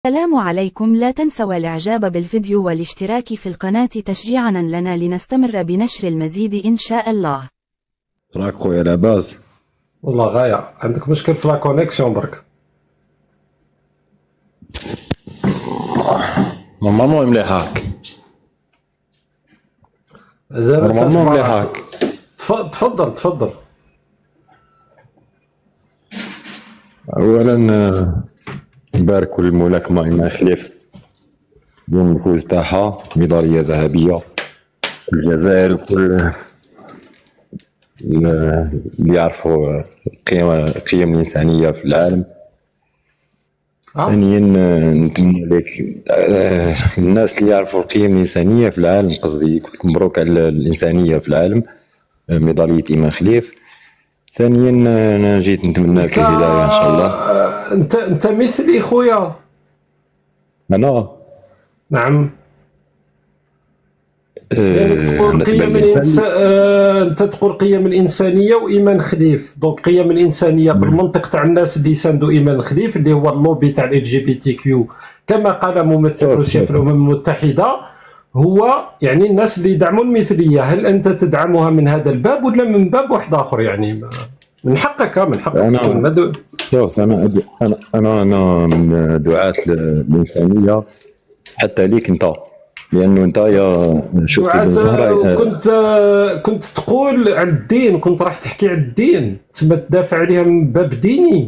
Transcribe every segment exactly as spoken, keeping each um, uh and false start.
السلام عليكم. لا تنسوا الاعجاب بالفيديو والاشتراك في القناة تشجيعا لنا لنستمر بنشر المزيد ان شاء الله. راك خويا لاباس؟ والله غاية. عندك مشكل في لا كونيكسيون برك؟ نورمالمون مليح هاك. زعما ثلاث نورمالمون مليح مرات. هاك. تفضل تفضل. اولا نباركوا للملاكمة إيمان خليف يوم الفوز تاعها ميدالية ذهبية. الجزائر وكل اللي يعرفوا القيم القيم الإنسانية في العالم. ثانيا نتمنى لك الناس اللي يعرفوا القيم الإنسانية في العالم، قصدي قلت مبروك على الإنسانية في العالم، ميدالية إيمان خليف. ثانيا انا جيت نتمنى لك الهدايه ان شاء الله. انت انت مثلي خويا. انا نعم. يعني تقول قيم الانسان، آه، انت تقول قيم الانسانيه وايمان خليف. دونك قيم الانسانيه بالمنطق تاع الناس اللي يساندوا ايمان خليف اللي هو اللوبي تاع ال جي بي تي كيو، كما قال ممثل روسيا في الامم المتحده، هو يعني الناس اللي يدعموا المثليه. هل انت تدعمها من هذا الباب ولا من باب واحد اخر؟ يعني من حقك من حقك تكون مدعو. شوف انا انا انا انا من دعاة الانسانيه حتى ليك انت، لانه انت يا شوف كنت كنت تقول على الدين، كنت راح تحكي على الدين تما تدافع عليها من باب ديني،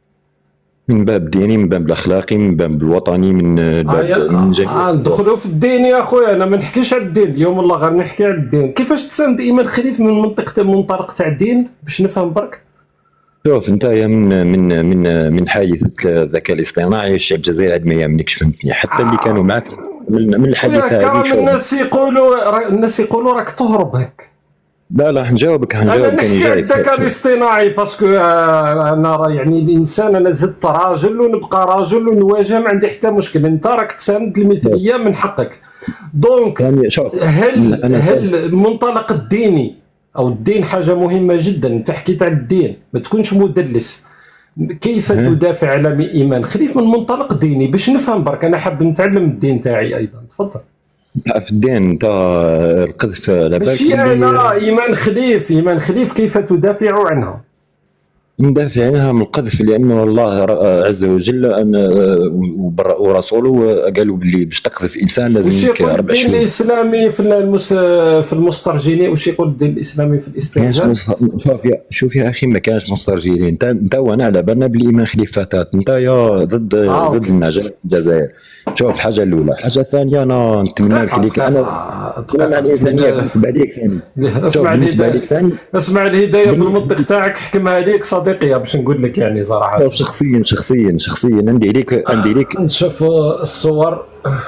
من باب ديني، من باب الاخلاقي، من باب الوطني، من باب آه من جميع آه ندخلوا في الدين يا خويا. انا ما نحكيش على الدين اليوم، والله غير نحكي على الدين. كيفاش تساند ايمان خليف من منطقه منطلق تاع الدين باش نفهم برك؟ شوف انت يا من من من من حيث الذكاء الاصطناعي الشعب الجزائري عاد ما يامنكش، فهمتني؟ حتى اللي كانوا معك من, من الحادثه هذه. الناس يقولوا الناس يقولوا راك تهرب هيك. لا لا نجاوبك هنجاوبك. انا نحكي على الذكاء الاصطناعي باسكو انا يعني الانسان، انا زدت راجل ونبقى راجل ونواجه، ما عندي حتى مشكل. انت راك تساند المثليه من حقك. دونك هل هل المنطلق الديني او الدين حاجه مهمه جدا؟ انت حكيت على الدين، ما تكونش مدلس. كيف تدافع على ايمان خليف من منطلق ديني باش نفهم برك؟ انا حاب نتعلم الدين تاعي ايضا. تفضل. في الدين انت القذف على بالك؟ ماشي انا ايمان خليف، ايمان خليف كيف تدافع عنها؟ ندافع عنها من القذف، لانه الله عز وجل ان ورسوله قالوا باللي باش تقذف انسان لازم لك اربع شهور. الدين الاسلامي في المس... في المسترجلين، واش يقول الدين الاسلامي في الاسترجال؟ شوف يا شوف يا اخي، ما كانش مسترجلين. انت انت وانا على بالنا بلي ايمان خليف فتات، انت يا ضد آه ضد النجاح في الجزائر. شوف الحاجه الاولى. الحاجه الثانيه انا نتمنى لك ليك انا انا الانسانيه بالنسبه ليك ثاني. اسمع بالنسبه ثاني، اسمع الهدايه بالمنطق تاعك حكمها ليك صديقي باش نقول لك يعني صراحه. شوف شخصيا شخصيا شخصيا عندي ليك عندي ليك نشوف الصور.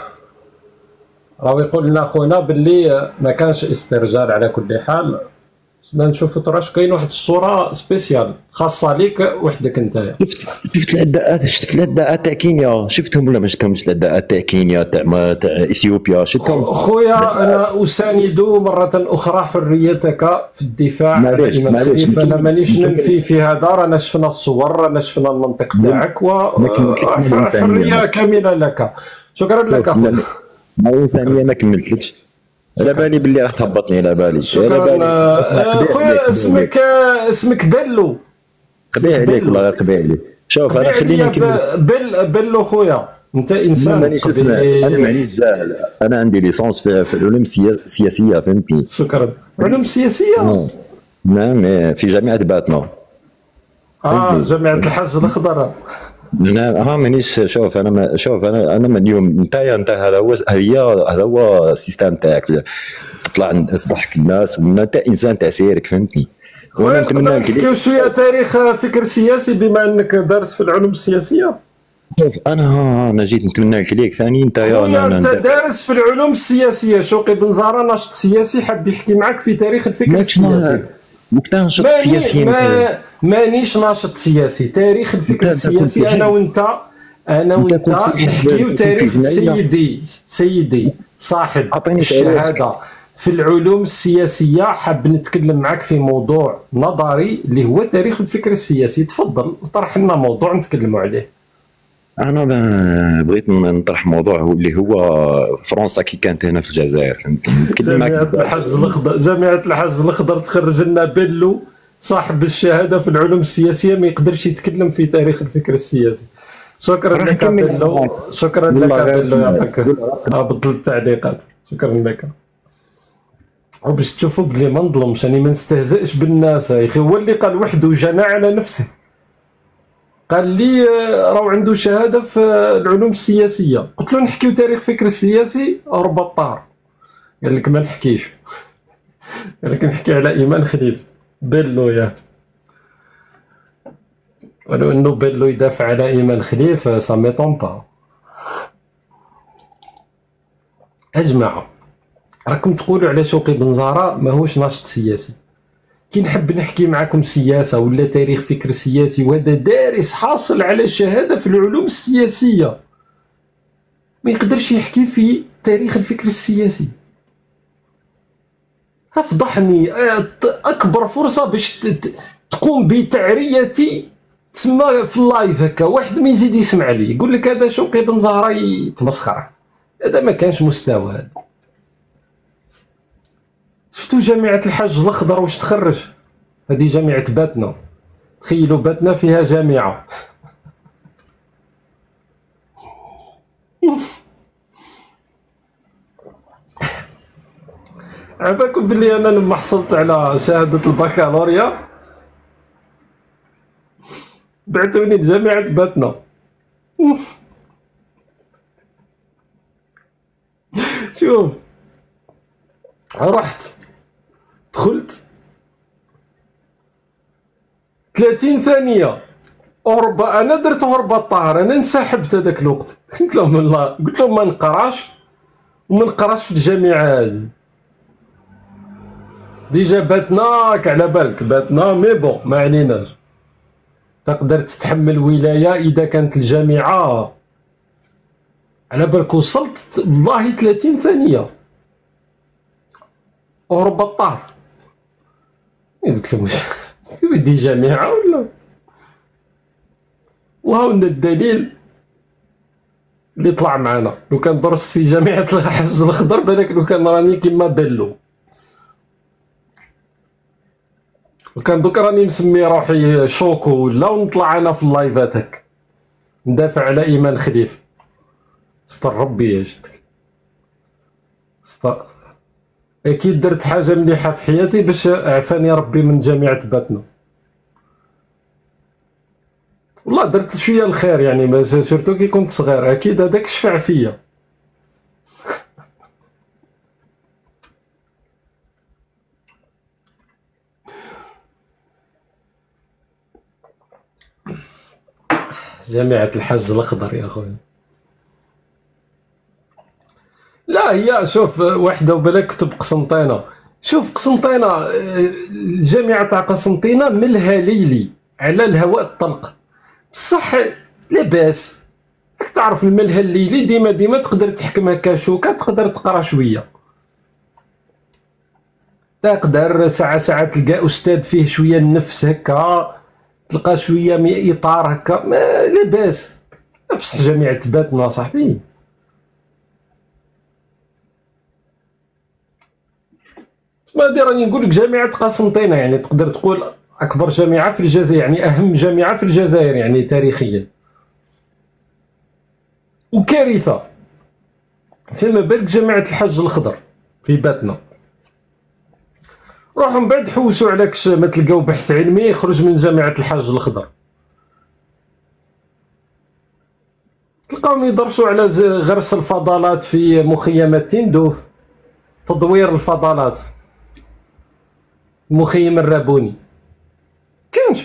راهو يقول لنا خونا باللي ما كانش استرجال على كل حال. نشوف تراش كاين واحد الصوره سبيسيال خاصه ليك وحدك انت. شفت شفت الاداءات شفت الاداءات تاع كينيا، شفتهم ولا ما شفتهمش؟ الاداءات تاع كينيا تاع تاع اثيوبيا شفتهم؟ خويا انا اساند مره اخرى حريتك في الدفاع عن ايمان خليف. انا مانيش ننفي في هذا، رانا شفنا الصور، رانا شفنا المنطق تاعك، وحريه كامله لك. شكرا لك اخويا. الانسانيه ما كملتلكش، على بالي باللي راح تهبطني، على بالي. شكرا خويا. اسمك اسمك بلو. قبيح عليك والله، غير قبيح عليك. شوف انا خليني نكمل. بل بلو خويا، انت انسان قبيح. انا مانيش جاهل، انا عندي ليسونس في, في العلوم السياسيه، فهمتني؟ شكرا. علوم سياسيه؟ نعم، في جامعه باتنا. اه جامعه الحج الاخضر. نعم. ها مانيش. شوف انا ما شوف انا انا من اليوم انت انت هذا هو هي هذا هو السيستم تاعك، تطلع تضحك الناس، وانت انسان تاع سيرك، فهمتني؟ وانا نتمنى نحكيو شويه تاريخ فكر سياسي بما انك دارس في العلوم السياسيه. شوف انا انا جيت نتمنى لك ليك ثاني. انت يا انت دارس في العلوم السياسيه. شوقي بن زهره ناشط سياسي، حاب يحكي معك في تاريخ الفكر السياسي. ناشط سياسي؟ ما مانيش ناشط سياسي. تاريخ الفكر السياسي انا وانت انا وانت نحكيو تاريخ سيدي سيدي صاحب الشهاده في العلوم السياسيه. حاب نتكلم معك في موضوع نظري اللي هو تاريخ الفكر السياسي. تفضل طرح لنا موضوع نتكلموا عليه. انا ب- بغيت نطرح موضوع هو اللي هو فرنسا كي كانت هنا في الجزائر، فهمتني. نتكلم معك جامعة الحج الأخضر، جامعة الحج الأخضر تخرج لنا بيلو صاحب الشهادة في العلوم السياسية ما يقدرش يتكلم في تاريخ الفكر السياسي. شكرا راح لك نكمل بيلو، معاك. شكرا لك والله غير بيلو، يعطيك قول هبط التعليقات. شكرا لك. وباش تشوفوا بلي ما نظلمش، يعني ما نستهزئش بالناس. يا اخي هو اللي قال وحده جنى على نفسه، قال لي آه، راهو عنده شهاده في العلوم السياسيه. قلت له نحكيو تاريخ فكر السياسي او بطار؟ قال لك ما نحكيش. قال لك نحكي على ايمان خليل. بيلو يا ولو انه بيلو يدافع على ايمان خليف سا ميطون با. اجمعوا راكم تقولوا على شوقي بن زهراء ماهوش ناشط سياسي. كي نحب نحكي معكم سياسه ولا تاريخ فكر سياسي وهذا دارس حاصل على شهاده في العلوم السياسيه ما يقدرش يحكي في تاريخ الفكر السياسي، افضحني. اكبر فرصه باش تقوم بتعريتي تسمى في اللايف هكا واحد ما يزيد يسمع لي يقول لك هذا شوقي بن زهراء يتمسخر. هذا ما كانش مستوى. هذا شفتوا جامعة الحج الأخضر واش تخرج؟ هذه جامعة باتنا. تخيلوا باتنا فيها جامعة. عباكم بلي أنا لما حصلت على شهادة البكالوريا بعتوني لجامعة باتنا. شوف رحت دخلت ثلاثين ثانية أوروبا، أنا درت هربة طاهر، أنا انسحبت هذاك الوقت. قلت لهم الله، قلت لهم ما نقراش وما نقراش في الجامعة هذه. ديجا باتنا على بالك باتنا مي بون ما عليناش. تقدر تتحمل ولاية إذا كانت الجامعة على بالك. وصلت والله ثلاثين ثانية أوروبا الطاهر. قلت لهم ودي جامعة ولا؟ وهاونا الدليل اللي طلع معنا. لو كان درست في جامعة الحج الأخضر بالك لو كان راني كيما بيلو، وكان دوك راني مسمي روحي شوكو ولا ونطلع انا في اللايفات هك ندافع على ايمان خليف. استر ربي يا جدك، استر. اكيد درت حاجه مليحه في حياتي باش عفاني ربي من جامعه باتنا. والله درت شويه الخير يعني، باش سورتو كي كنت صغير اكيد هذاك شفع فيا. جامعة الحج الأخضر يا أخويا. لا هي شوف وحدة وبلا كتب قسنطينة. شوف قسنطينة، الجامعة تاع قسنطينة ملها ليلي على الهواء الطلق، بصح لاباس. راك تعرف الملها الليلي ديما ديما تقدر تحكم هكا شوكة، تقدر تقرا شوية، تقدر ساعة ساعة تلقى أستاذ فيه شوية النفس هكا، تلقى شويه اطار هكا ما لاباس. بصح جامعة باتنا صاحبي ما دي راني نقول لك جامعة قسنطينة يعني تقدر تقول اكبر جامعة في الجزائر، يعني اهم جامعة في الجزائر يعني تاريخيا. وكارثة فيما بالك جامعة الحج الأخضر في باتنا. روحوا من بعد حوسوا على كش ما تلقاو بحث علمي يخرج من جامعة الحج الأخضر، تلقاهم يدرسوا على غرس الفضلات في مخيمات تندوف، تدوير الفضلات، مخيم الرابوني كانش.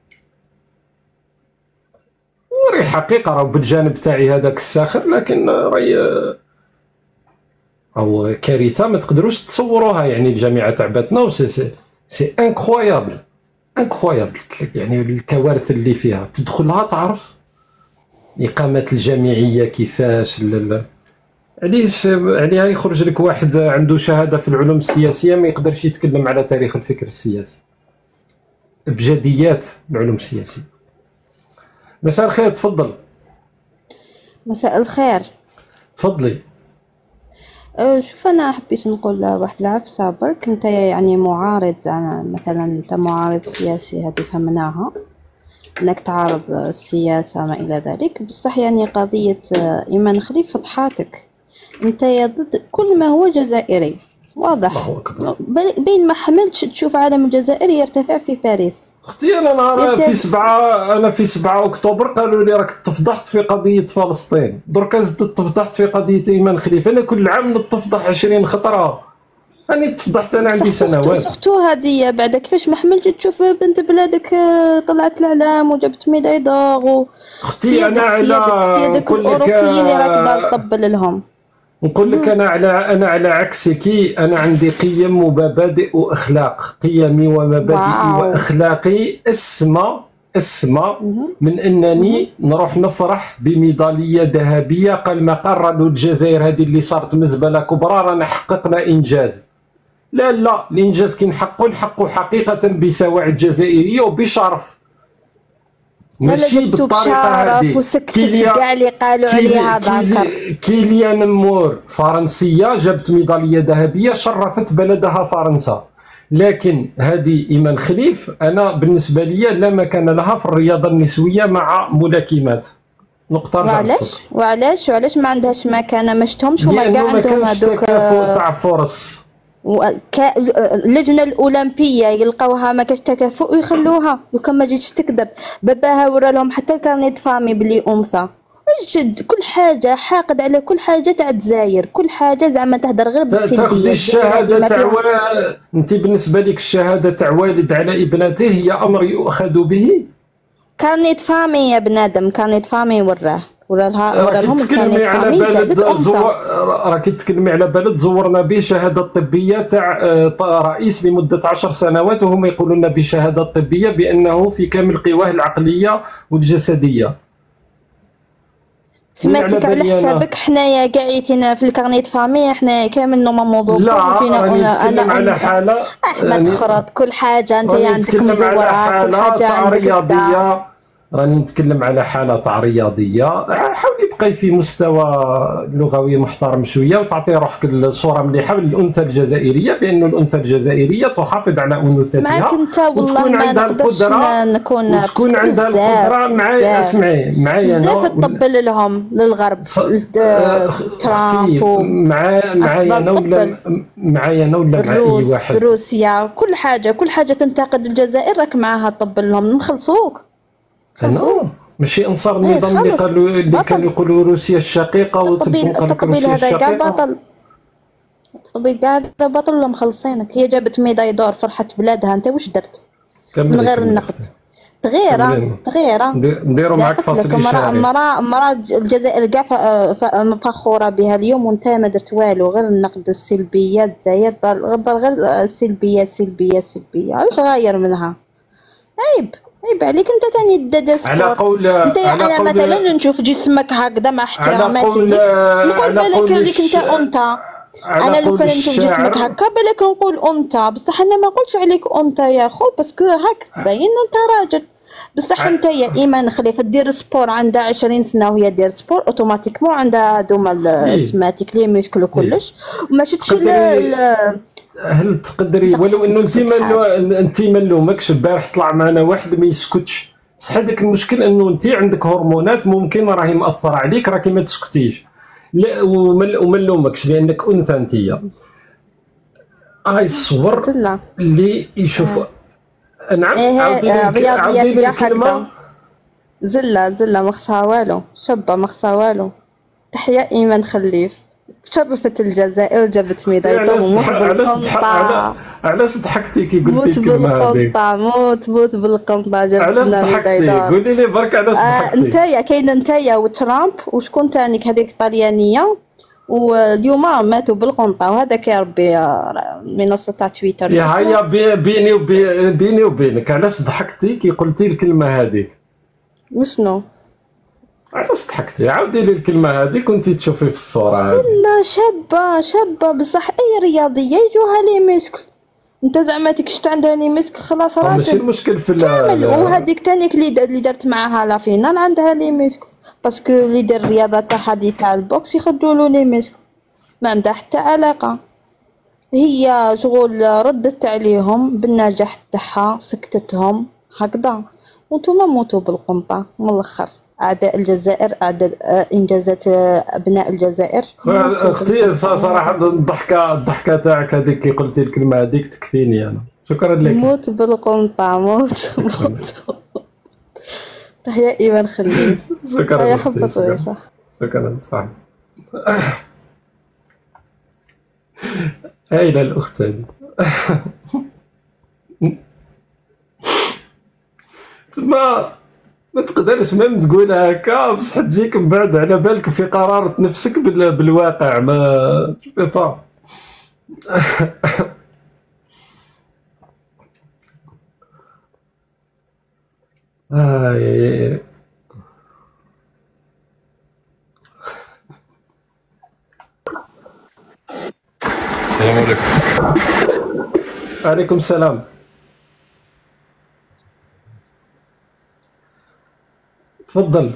وري حقيقة راهو بالجانب تاعي هذاك الساخر، لكن راهي راهو كارثة ما تقدروش تصوروها يعني. الجامعة تاع باتنا سي سي انكرويابل انكرويابل يعني الكوارث اللي فيها. تدخلها تعرف إقامة الجامعية كيفاش. لا علاش عليها يخرج لك واحد عنده شهادة في العلوم السياسية ما يقدرش يتكلم على تاريخ الفكر السياسي بجديات العلوم السياسية. مساء الخير، تفضل. مساء الخير. تفضلي. أه شوف انا حبيت نقول واحد العفسه برك، انت يعني معارض، مثلا انت معارض سياسي، هذه فهمناها انك تعارض السياسه ما الى ذلك، بصح يعني قضيه ايمان خليف فضحاتك، انت ضد كل ما هو جزائري واضح، بين ما حملتش تشوف عالم الجزائر يرتفع في باريس. اختي انا نهار في سبعة انا في سبعة اكتوبر قالوا لي راك تفضحت في قضيه فلسطين، دركا زدت تفضحت في قضيه ايمان خليفه. انا كل عام نتفضح عشرين خطره، راني تفضحت انا عندي سنوات. سختو هذه بعد كيفاش ما حملتش تشوف بنت بلادك طلعت الاعلام وجابت ميداي دور و اختي انا على سيادك الاوروبيين اللي راك تطبل لهم. نقول لك انا على انا على عكسك، انا عندي قيم ومبادئ واخلاق. قيمي ومبادئي واو. واخلاقي اسمى اسمى من انني نروح نفرح بميداليه ذهبيه. قال ما قرروا الجزائر هذه اللي صارت مزبله كبرى رانا حققنا انجاز. لا لا، الانجاز كي نحققوا نحققوا حقيقه بسواعد جزائريه وبشرف، ماشي بالطريقه هذه. وسكتت كاع اللي قالوا عليها ذاكر. كيليان مور فرنسيه جابت ميداليه ذهبيه شرفت بلدها فرنسا، لكن هذه ايمان خليف انا بالنسبه لي لا مكان لها في الرياضه النسويه مع ملاكمات. نقطه. وعلاش وعلاش وعلاش ما عندهاش مكانه؟ ما شفتهمش هما كاع عندهم هذوك تاع فرص. اللجنه الاولمبيه يلقاوها ما كاش تكافؤ ويخلوها، وكان ما جيتش تكذب باباها ورا لهم حتى الكارنيت فامي بلي انثى. وجد كل حاجه حاقد على كل حاجه تاع الجزائر، كل حاجه زعما تهدر غير بالسلبيه. تاخذي الشهاده تاع انت بالنسبه لك الشهاده تاع والد على ابنته هي امر يؤخذ به؟ كارنيت فامي يا بنادم، كارنيت فامي وراه ورا لها ورا لهم كارنيت فامي. راكي تتكلمي على بلد زورنا به شهاده طبيه تاع رئيس لمده عشر سنوات وهم يقولون بشهاده طبيه بانه في كامل قواه العقليه والجسديه. سمعتك على حسابك حنايا كاع في الكارنيت فامي حنايا كامل نوما موضوع. لا راني نتكلم على حاله احمد خرط كل حاجه انت عندك مزوره، كل حاجه عندك رياضيه. راني نتكلم على حاله تاع رياضيه. حاولي بقي في مستوى لغوي محترم شويه وتعطي روحك الصوره مليحه للانثى الجزائريه، بان الانثى الجزائريه تحافظ على انوثتها معك انت والله ما نقدرش نكون وتكون عندها القدره. معايا اسمعي معايا بزاف تطبل لهم للغرب ترامب معايا معايا انا ولا معايا انا ولا مع اي واحد. روسيا كل حاجه كل حاجه تنتقد الجزائر راك معاها تطبل لهم. نخلصوك خلصوا ماشي انصار النظام اللي قالوا اللي كانوا يقولوا روسيا الشقيقه وتبقى التطبيل هذا كاع بطل. التطبيل كاع بطل ولا مخلصينك. هي جابت ميداي دور فرحت بلادها، انت واش درت من غير النقد؟ تغيره تغيره نديروا معك فاصل شهري. مرا مرا الجزائر كاع فخوره بها اليوم وانت ما درت والو غير النقد السلبيات. الجزائر غير السلبيه سلبيه سلبيه. علاش غاير منها؟ عيب عيب عليك انت تاني دير سبور. على قول انت على انا قول مثلا نشوف جسمك هكذا مع احتراماتي ليك نقول بالك عليك انت انثى. انا لو كان نشوف جسمك هكا بالك نقول انثى، بصح انا ما نقولش عليك انثى يا خو باسكو هاك باين انت راجل. بصح انت يا ايمان خليفه دير سبور عندها عشرين سنه وهي دير سبور اوتوماتيكمون عندها دوما سماتيك لي ميسكل وكلش وما شفتش. هل تقدري ولو انه انت ما انت ما نلومكش، البارح طلع معنا واحد ما يسكتش، بصح هذاك المشكل انه انت عندك هرمونات ممكن راهي مأثره عليك راكي ما تسكتيش. لا وما نلومكش لانك انثى انت. هاي الصور اللي يشوف نعم رياضيات كاع هكذا زله زله ما خصها والو، شابه ما خصها والو. تحيا ايمان خليف تشرفت الجزائر جابت ميداي دور. علاش علاش ضحكتي كي قلتي الكلمه هذيك؟ موت موت بالقنطه جابت لنا ميداي دور. قولي لي برك علاش ضحكتي؟ نتايا كاين نتايا وترامب وشكون تانيك هذيك طليانيه واليوم ماتوا بالقنطه. وهذاك يا ربي منصه تاع تويتر. يا هيا بيني وبي بيني وبينك علاش ضحكتي كي قلتي الكلمه هذيك؟ وشنو؟ علاش ضحكتي؟ عاودي لي الكلمه هذيك كنتي تشوفي في الصوره. لا شابه شابه بصح اي رياضيه يجوها لي مسك. انت زعما تكشت عندها لي مسك خلاص راجل. ماشي المشكل في كامل. وهذيك تانيك اللي اللي درت معاها لا فينال عندها لي مسك باسكو اللي يدير الرياضه تاع هذه تاع البوكس يخرجوا له لي مسك، ما عندها حتى علاقه. هي شغل ردت عليهم بالنجاح تاعها، سكتتهم هكذا، وانتوما موتوا بالقنطه من الاخر. اعداء الجزائر، اعداء انجازات ابناء الجزائر. اختي صراحه الضحكه الضحكه تاعك هذيك كي قلتي الكلمه هذيك تكفيني انا. شكرا لك. موت بالقنطه، موت موت. تحيا ايمان خليل. شكرا يا حبة صح. شكرا صح. هايله الاخت هذه. ما ما تقدرش ميم تقولها هكا بصح تجيك من بعد على بالك في قرارة نفسك بالواقع، ما تشوفي با. آه السلام عليكم. عليكم السلام. تفضل.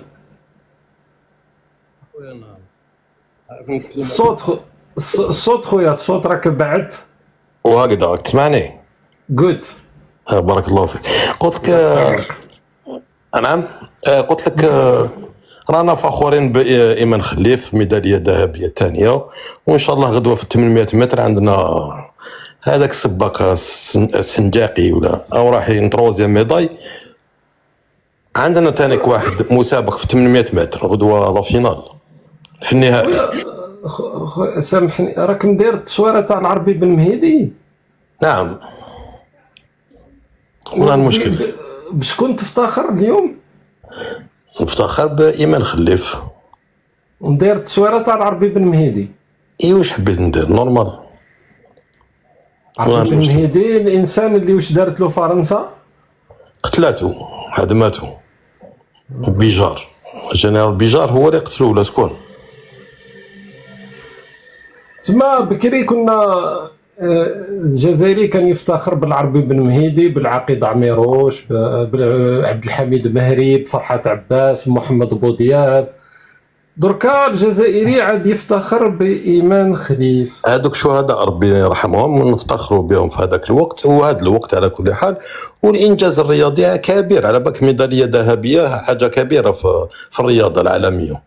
الصوت خو... الصوت خويا، الصوت راك بعد. وهكذا راك تسمعني؟ جود. آه بارك الله فيك. قلت لك آه نعم آه قلت لك آه رانا فخورين بإيمان خليف، ميدالية ذهبية ثانية، وإن شاء الله غدوة في ثمانمائة متر عندنا هذاك السباق السنجاقي ولا أو راح تروزيام ميداي. عندنا تانيك واحد مسابق في ثمانمائة متر غدوة لا فينال في النهائي. سامحني، راك مدير التصويره تاع العربي بن مهيدي؟ نعم. ولا المشكل؟ بشكون تفتخر اليوم؟ نفتخر بإيمان خليف. ندير التصويره تاع العربي بن مهيدي. اي واش حبيت ندير نورمال. عربي بن مهيدي الانسان اللي واش دارت له فرنسا؟ قتلاتو، هدماتو. بيجار، جنرال بيجار هو اللي قتلو ولا شكون؟ تما بكري كنا الجزائري كان يفتخر بالعربي بن مهيدي، بالعقيد عميروش، بعبد الحميد مهري، بفرحات عباس، بمحمد بوضياف. دركا الجزائري عاد يفتخر بإيمان خليف. هذوك شهداء ربي يرحمهم ونفتخروا بهم في هذاك الوقت وهذا الوقت على كل حال. والانجاز الرياضي كبير، على بالك ميداليه ذهبيه حاجه كبيره في في الرياضه العالميه.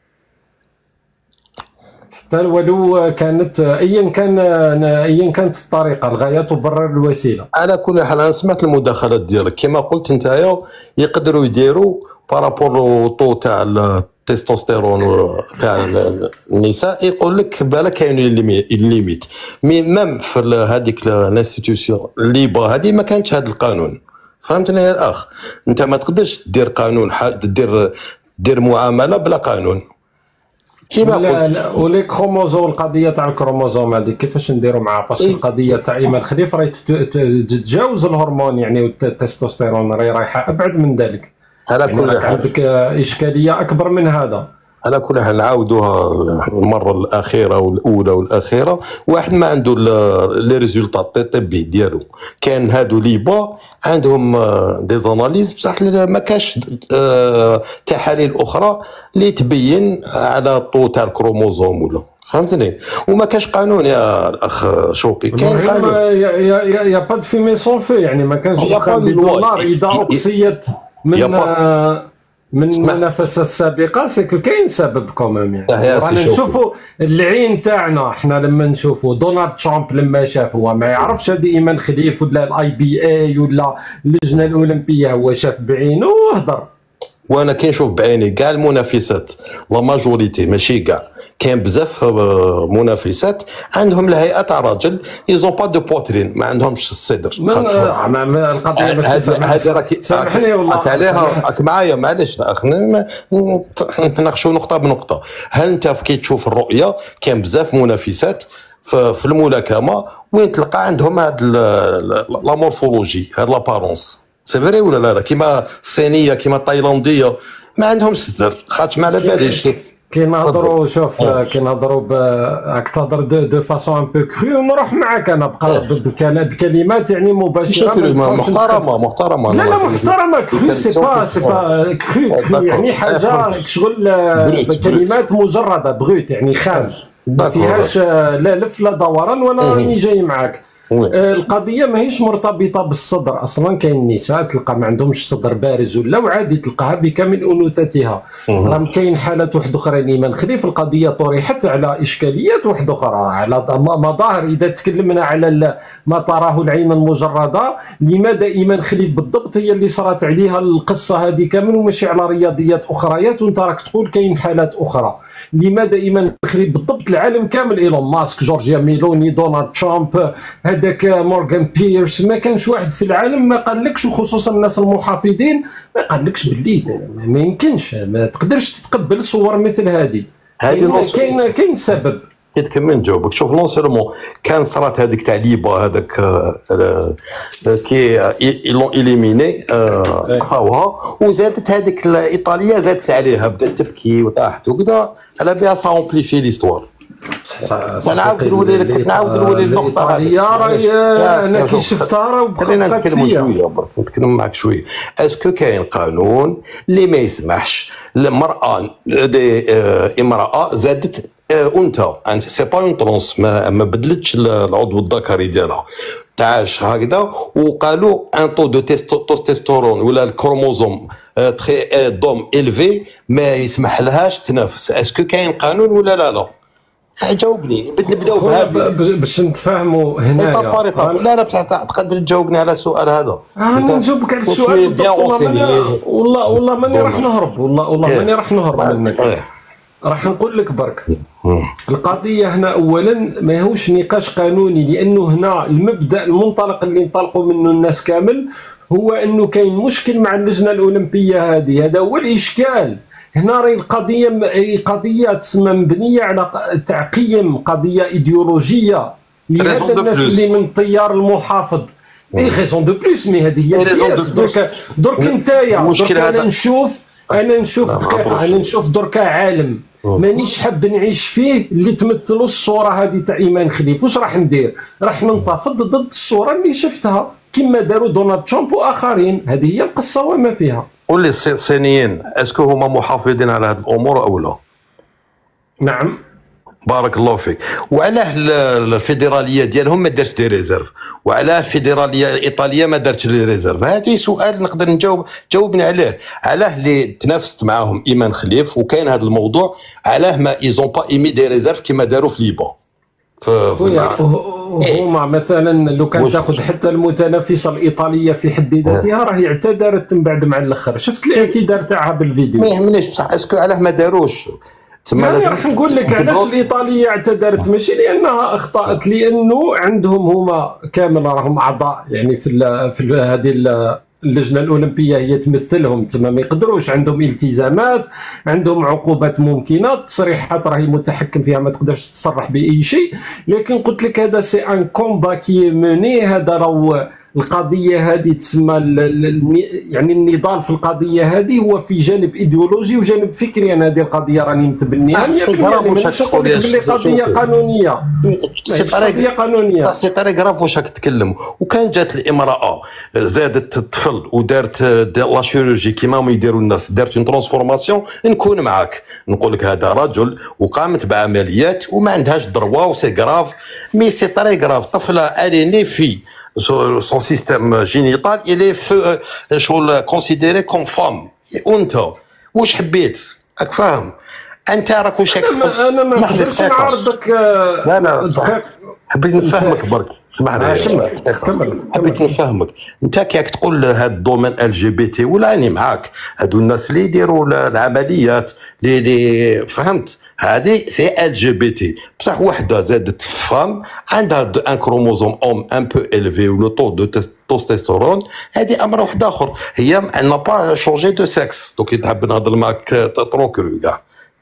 حتى ولو كانت ايا كان ايا كانت الطريقه، الغايه تبرر الوسيله. على كل حال انا سمعت المداخلات ديالك كما قلت نتايا، يقدروا يديروا بارابور طو تاع التستوستيرون تاع النساء، يقول لك بالك كاين الليميت مي ميم في هذيك الانستيتيوشن الليبا هذه ما كانتش هذا القانون. فهمتني يا الاخ؟ انت ما تقدرش دير قانون، دير دير معامله بلا قانون. كيما قلت ولي كروموزوم، القضيه تاع الكروموزوم هذه كيفاش نديروا معها؟ باسكو القضيه تاع ايمان خليف راهي تتجاوز الهرمون يعني والتستوستيرون، راهي رايحه ابعد من ذلك. على كل حال عندك اشكاليه اكبر من هذا. على كل حال نعاودوها المره الاخيره والاولى والاخيره، واحد ما عنده لي ريزولطات الطبي ديالو. كان هادو ليبا عندهم دي زاناليز بصح ما كاش تحاليل اخرى اللي تبين على طو تاع الكروموزوم ولا فهمتني. وما كاش قانون يا الاخ شوقي، كان قانون يا يا يا با في ميسون في، يعني ما كانش دولار اذا اقصيت من من المنافسات السابقه. سكو كاين سبب كومام، يعني رانا نشوفوا العين تاعنا احنا لما نشوفوا دونالد ترامب لما شاف، هو ما يعرفش هذه ايمان خليف ولا الاي بي اي ولا اللجنه الاولمبيه، هو شاف بعينه وهضر. وانا كي نشوف بعيني كاع المنافسات لا ماجوريتي ماشي كاع، كاين بزاف منافسات عندهم الهيئه تاع راجل يزون با دو بوترين، ما عندهمش الصدر. القضيه ماشي سامحني والله عليها راك معايا معليش اخ نتناقشوا نقطه بنقطه. هل انت كي تشوف الرؤيه كاين بزاف منافسات في الملاكمه وين تلقى عندهم هاد لا مورفولوجي، هاد لابارونس سي فري ولا لا؟ كيما الصينيه كيما التايلانديه ما عندهمش صدر، خاطر ما على باليش كي نهضروا شوف كي نهضروا راك تهضر دو, دو فاسون ان بو كرو ونروح معاك انا بقى بكلمات يعني مباشره محترمه محترمه لا لا محترمه كرو سي با سي با كرو كرو يعني حاجه شغل بكلمات مجرده بغوت يعني خام ما فيهاش لا لف لا دوران ولا راني جاي معاك. القضيه ماهيش مرتبطه بالصدر اصلا. كاين نساء تلقى ما عندهمش صدر بارز ولا وعادي تلقاها بكامل انوثتها. راه كاين حالات واحد اخرى ايمان خليف القضيه طرحت على اشكاليات واحده اخرى على مظاهر. اذا تكلمنا على ما تراه العين المجرده لماذا ايمان خليف بالضبط هي اللي صارت عليها القصه هذه كامل وماشي على رياضيات اخريات وانت راك تقول كاين حالات اخرى. لماذا ايمان خليف بالضبط العالم كامل ايلون ماسك جورجيا ميلوني دونالد ترامب هذاك مورغان بيرس ما كانش واحد في العالم ما قالكش وخصوصا الناس المحافظين ما قالكش باللي ما يمكنش ما تقدرش تتقبل صور مثل هذه. كاين كاين سبب كنكمل نجاوبك. شوف نون سيرمون كان صرات هذيك تاع ليبا هذاك كي ايلون اليميني صاوها وزادت هذيك الايطاليه زادت عليها بدات تبكي وطاحت وكذا على بها سا امبليفي ليستوار. نعاود نولي لك نعاود نولي النقطه هذه انا كي شفتها راه خلينا نتكلموا شويه برك نتكلم معك شويه. اسكو كاين قانون اللي ما يسمحش للمراه امراه زادت انثى سي با اون ترونس ما, ما بدلتش العضو الذكري ديالها تعاش هكذا وقالوا ان طو دو تستوستيرون ولا الكروموزوم تري دوم الفي ما يسمح لهاش تنافس. اسكو كاين قانون ولا لا لا؟ جاوبني نبداو بها باش نتفاهموا هنايا. لا لا تقدر تجاوبني على السؤال هذا. انا نجاوبك على السؤال والله والله ماني راح نهرب والله والله ماني راح نهرب منك. راح نقول لك برك القضيه هنا اولا ماهوش نقاش قانوني لانه هنا المبدا المنطلق اللي انطلقوا منه الناس كامل هو انه كاين مشكل مع اللجنه الاولمبيه هذه. هذا هو الاشكال. هنا راهي القضيه قضيه تسمى مبنيه على تعقيم قضيه ايديولوجيه لهذا الناس اللي من التيار المحافظ. اي غيزون دو بليس مي هذه هي الحياه. درك درك نتايا درك انا نشوف انا نشوف دقيقه انا نشوف دركا عالم مانيش حاب نعيش فيه اللي تمثلوا الصوره هذه تاع ايمان خليف. واش راح ندير؟ راح ننتفض ضد الصوره اللي شفتها كما داروا دونالد ترامب واخرين. هذه هي القصه وما فيها. قول لي الصينيين اسكو هما محافظين على هذه الامور او لا؟ نعم بارك الله فيك. وعلاه الفيدراليه ديالهم ما دارش دي ريزيرف وعلاه الفيدراليه الايطاليه ما دارتش لي ريزيرف؟ هذه سؤال نقدر نجاوب جاوبني عليه. علاه اللي تنافست معاهم ايمان خليف وكاين هذا الموضوع علاه ما ايزون با ايمي دي ريزيرف كما داروا في ليبا. هما مثلا لو كان تاخذ حتى المتنافسه الايطاليه في حد ذاتها راهي اعتذرت من بعد مع الاخر. شفت الاعتذار تاعها بالفيديو. ما يهمنيش بصح اسكو علاه ما داروش؟ يعني راح نقول لك علاش الايطاليه اعتذرت ماشي لانها اخطات لانه عندهم هما كامل راهم اعضاء يعني في في هذه اللجنه الاولمبيه هي تمثلهم تما ما يقدروش عندهم التزامات عندهم عقوبات ممكنه تصريحات راهي متحكم فيها ما تقدرش تصرح باي شيء. لكن قلت لك هذا سي ان كومبا كي موني. هذا راهو القضيه هذه تسمى يعني النضال في القضيه هذه هو في جانب ايديولوجي وجانب فكري. انا هذه القضيه راني متبنيها مية بالمية مانيش نقول لك باللي قضيه قانونيه. قضيه قانونيه سي طري غراف واش راك تتكلم. وكان جات الامراه زادت الطفل ودارت لا شيروجي كيما ما يديروا الناس دارت اون ترانسفورماسيون نكون معاك نقول لك هذا رجل وقامت بعمليات وما عندهاش ضروه وسي غراف مي سي طري غراف طفله اليني في son système génital il est شغل considéré comme femme. وانت واش حبيت راك فاهم انت راك واش انا انا ما نقدرش نعارضك. لا لا حبيت نفهمك برك اسمح لي كمل. حبيت نفهمك انت كي راك تقول هذا الدومين ال جي بي تي ولا راني معاك هادو الناس اللي يديروا العمليات اللي فهمت هذه سي ال جي بي تي بصح وحده زادت فام عندها ان كروموزوم اوم ان بو الفي ولو طو دو تستوستيرون هذه امر واحد اخر. هي ان با شونجي دو سكس دونك تحب نهضر معاك تروكرو كاع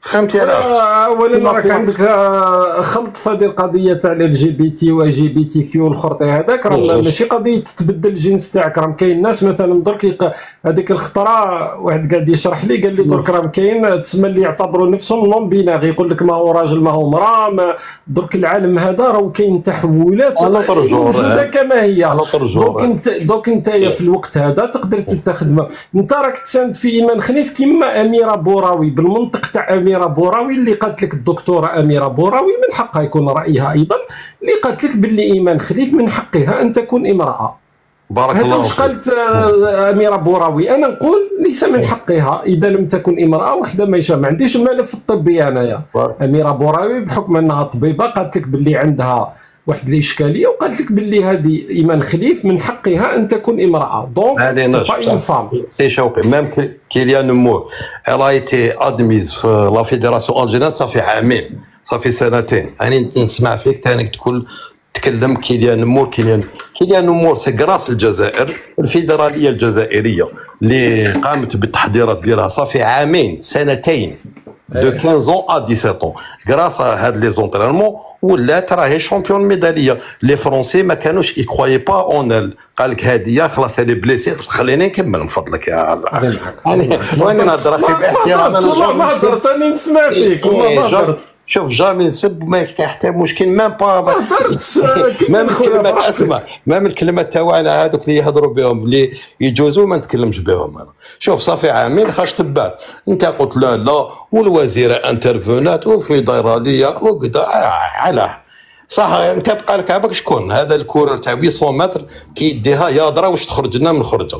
فهمتي؟ انا اولا راك عندك خلط في هذه القضيه تاع ال جي بي تي و جي بي تي كيو الخرطي هذاك، راه ماشي قضيه تبدل الجنس تاعك. راه كاين ناس مثلا درك هذيك الخطره واحد قاعد يشرح لي قال لي درك راه كاين تسمى اللي يعتبروا نفسهم نون بيناغ، يقول لك ما هو راجل ما هو مراه. درك العالم هذا راه كاين تحولات موجوده كما هي. دونك انت دونك انت في الوقت هذا تقدر تستخدم. انت راك تساند في ايمان خليف كيما اميره بوراوي، بالمنطق تاع اميره بوراوي اللي قالت لك الدكتوره اميره بوراوي من حقها يكون رايها ايضا، اللي قالت لك باللي ايمان خليف من حقها ان تكون امراه. بارك الله فيك. هذا قالت اميره بوراوي، انا نقول ليس من حقها اذا لم تكن امراه وحده ما يشاء. ما عنديش الملف الطبي انايا. اميره بوراوي بحكم انها طبيبه قالت لك باللي عندها واحد الاشكاليه، وقالت لك باللي هذه ايمان خليف من حقها ان تكون امراه. دونك سي با اون فام. سي شوقي ميم كيليان مور الا ايتي ادميز في لا فيدراسيون الجيريان صافي عامين صافي سنتين. يعني نسمع فيك تاني تقول تكلم كيليان مور كيليان كيليان مور سي غراس الجزائر الفيدراليه الجزائريه اللي قامت بالتحضيرات ديالها صافي عامين سنتين دو خمسطاش ans à ديسيت ans غراس هاد لي زونطرينمون ولات راهي شامبيون ميداليه. لي فرونسي ما كانوش يكروي با اون ال، قال لك هاديه خلاص هذه بليسي. خليني نكمل من فضلك يا يعني وين نهضر اخي باحترام. والله ما هضرت انا نسمع فيك وما هضرت. شوف جامي نسب ما كاين حتى مشكل ميم با ما هضرتش. ما من الكلمات اسمع ما من الكلمات تاعنا هذوك اللي يهضروا بهم اللي يجوزوا ما نتكلمش بهم انا. شوف صافي عامين خاش تبات انت قلت لا لا والوزيره انترفونات وفيدراليه وكذا علاه صح. انت بقى لك عباك شكون هذا الكورر تاع ثمانمائة متر كيديها ياضره واش تخرج لنا من خرجه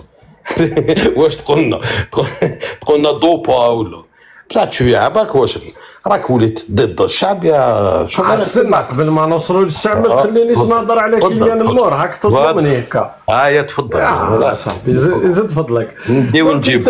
واش تقولنا تقولنا دوبا ولا طلعت شويه عباك واش راك وليت ضد الشعب يا شو استنى قبل ما نوصلوا للشعب ما تخلينيش نهضر على كيليان مور. هاك تظلمني هكا. اه يا تفضل لا صاحبي زيد فضلك نديو نجيب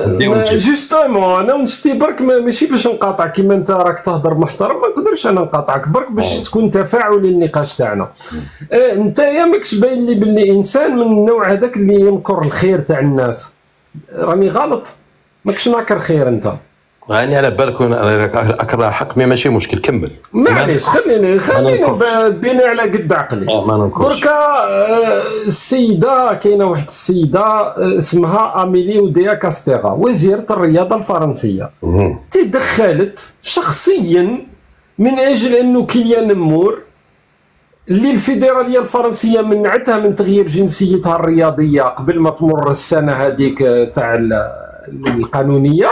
جوستومون انا ونشتي برك ماشي باش نقاطع كيما انت راك تهضر محترم ما نقدرش انا نقاطعك برك باش تكون تفاعلي النقاش تاعنا. اه انت يا ماكش باين لي باللي انسان من النوع هذاك اللي ينكر الخير تاع الناس. راني غلط؟ ماكش ناكر خير انت. يعني على بالك اكره حق مي ماشي مشكل كمل. معليش خليني خليني ديني على قد عقلي. دركا السيده كاينه واحد السيده اسمها اميليو ديا كاستيغا وزيره الرياضه الفرنسيه تدخلت شخصيا من اجل انه كيليان مور اللي الفيدراليه الفرنسيه منعتها من تغيير جنسيتها الرياضيه قبل ما تمر السنه هذيك تاع القانونيه،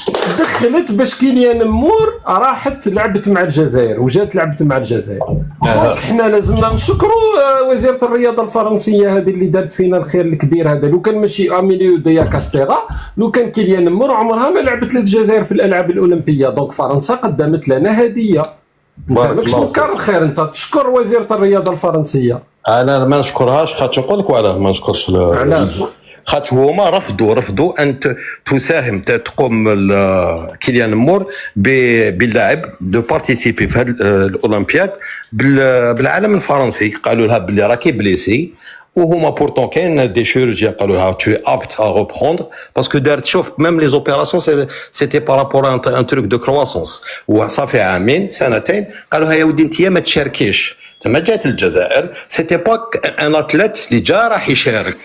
دخلت باش كيليان مور راحت لعبت مع الجزائر وجات لعبت مع الجزائر. دونك حنا لازمنا نشكروا وزيره الرياضه الفرنسيه هذه اللي دارت فينا الخير الكبير هذا. لو كان ماشي اميليو ديا كاستيغا لو كان كيليان مور عمرها ما لعبت للجزائر في الالعاب الاولمبيه. دونك فرنسا قدمت لنا هديه. انت ماكش تنكر الخير، انت تشكر وزيره الرياضه الفرنسيه. انا ما نشكرهاش خاطر نقول لك وعلاه ما نشكرش. علاش؟ خاطر هما رفضوا رفضوا ان تساهم تقوم كيليان مور باللعب دو بارتيسيبي في هذه الاولمبياد بالعالم الفرنسي. قالوا لها بلي راكي بليسي وهما بورتون كاين دي شيروجيان قالوا لها تو ابت ا ريبروندر باسكو دارت شوف ميم لي زوبيراسيون سيتي بارابور ان تروك دو كرواسونس وصافي عامين سنتين. قالوا لها يا ودي انت ما تشاركيش. تما جات الجزائر سيتي با ان اتليت اللي جا راح يشارك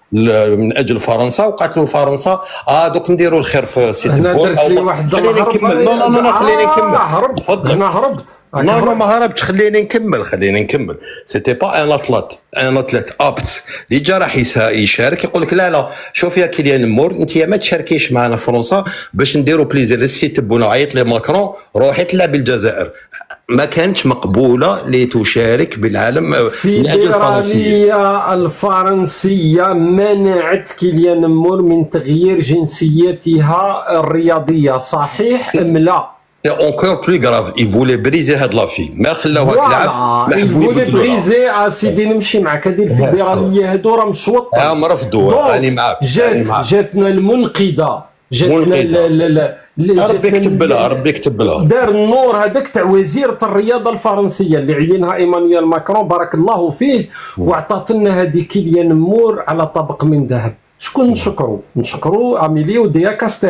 من اجل فرنسا وقالت له فرنسا اه دوك نديروا الخير في سيت هنا درت لي واحد الهرب. لا لا لا خليني نكمل. هربت انا هربت. لا لا ما هربتش خليني نكمل خليني نكمل. سيتي با ان اتلات ان اتلات ابت اللي جا راح يشارك يقول لك لا لا شوف يا كيليان مور انت ما تشاركيش معنا فرنسا باش نديروا بليزير للسيت بونا عيط لي ماكرون روحي تلعب الجزائر. ما كانتش مقبوله لتشارك بالعالم في الفرنسيه الفرنسيه منعت كيليان مور من تغيير جنسيتها الرياضيه. صحيح ام لا؟ سي اونكور بلو غراف اي فولي بريزي هاد لافي ما خلاوها تلعب. اي فولي بريزي اسيدي نمشي معك. هذه الفيدراليه هادو راه مشوطين. اه مرفضوا راني معاك. جات جاتنا المنقذه جاتنا لا ربي يكتب لها ربي يكتب لها. دار النور هذاك تاع وزيره الرياضه الفرنسيه اللي عينها ايمانويل ماكرون بارك الله فيه وعطات لنا هذه كيليان مور على طبق من ذهب. شكون نشكروا؟ نشكروا اميليو ديا كاستيغا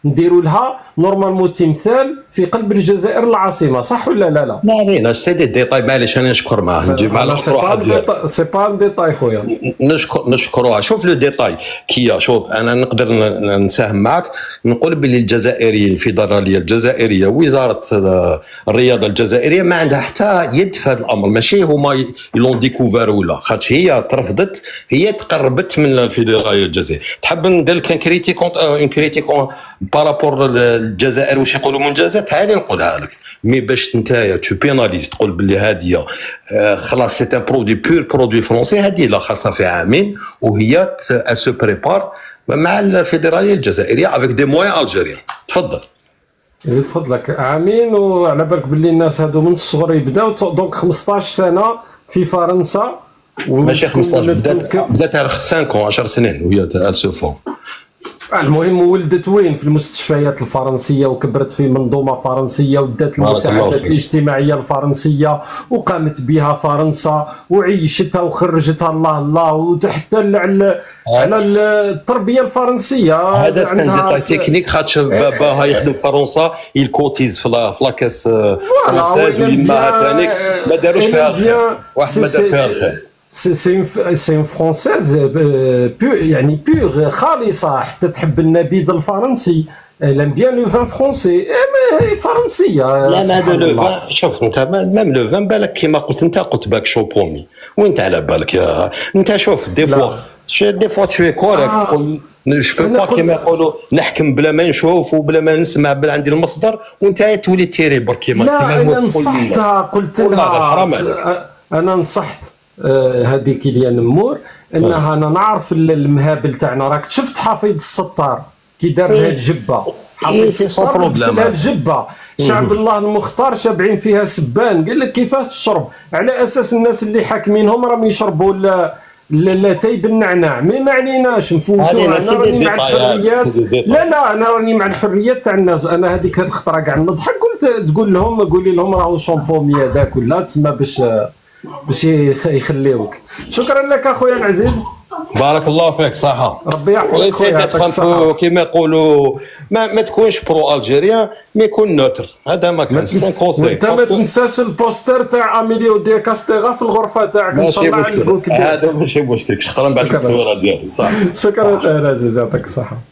نديروا لها نورمالمون تمثال في قلب الجزائر العاصمه، صح ولا لا؟ لا ما علينا سي دي ديتاي، معليش انا نشكر معاه نجيب على روحها. سي با ان ديتاي خويا، نشكر نشكروها. شوف لو ديتاي كيا، شوف انا نقدر نساهم معك نقول باللي الجزائريين الفيدراليه الجزائريه وزاره الرياضه الجزائريه ما عندها حتى يد في هذا الامر، ماشي هما يلون ديكوفار ولا خاطش هي ترفضت، هي تقربت من الفيدراليه الجزائريه. تحب ندير لك كريتيك اون كريتيك بارابور الجزائر واش يقولوا منجزات، هاني نقولها لك. مي باش نتايا تو بيناليز تقول باللي هذه خلاص سي ان برودوي بور برودوي فرونسي، هذه لا خاصها في عامين وهي سو بريبار مع الفيدراليه الجزائريه افيك دي موان الجيريان. تفضل زيد فضلك. عامين وعلى بالك باللي الناس هادو من الصغر يبداو، دونك خمسطاش سنه في فرنسا ماشي خمسطاش، بدات بدات خمسة عشر سنين وهي السوفون. المهم ولدت وين؟ في المستشفيات الفرنسيه وكبرت في منظومه فرنسيه ودات المساعدات الاجتماعيه الفرنسيه وقامت بها فرنسا وعيشتها وخرجتها الله الله، وحتى على على التربيه الفرنسيه. هذا ستان ديتاي تكنيك خاطش باباها يخدم في فرنسا يلكوتيز في لاكاس فرونسيز ويماها ثاني ما داروش فيها الخير، واحد ما دار فيها الخير. سي سي اون فرونسيز يعني بيغ خالصه، حتى تحب النبيذ الفرنسي، لام بيان لو فان فرونسي فرنسيه. لا لا لو فان، شوف انت ميم لو فان بالك كيما قلت انت، قلت باك شوبومي وانت على بالك يا انت. شوف دي فوا دي فوا تو كوريكت، جو با كيما يقولوا نحكم بلا ما نشوف وبلا ما نسمع، بلا عندي المصدر وانت تولي تيري برك كيما. لا انا نصحتها، قلت لها انا نصحت هذه كيليان مور انها انا نعرف المهابل تاعنا. راك شفت حفيظ الستار كي دار لها الجبه، حفيظ الستار لبس لها الجبه، شعب الله المختار شابعين فيها سبان، قال لك كيفاش تشرب، على اساس الناس اللي حاكمينهم راهم يشربوا لاتاي بالنعناع. مي ما عليناش نفوتوا، انا راني مع الحريات. لا لا انا راني مع الحريات تاع الناس. انا هذيك الخطره كاع نضحك، قلت تقول لهم قولي لهم راهو شامبومي هذاك ولا تسمى باش باش يخليوك. شكرا لك اخويا العزيز، بارك الله فيك. صحه ربي يحفظك خويا. كيما يقولوا ما, ما تكونش برو الجيريان، ما يكون نوتر. هذا ما كان انت ما تنساش البوستر تاع اميليو دي كاستيغا في الغرفه تاعك ان شاء الله نلقوك. هذا ماشي مشكل، شكرا بعد التصويره ديالي. صح، شكرا يا عزيز، يعطيك الصحه.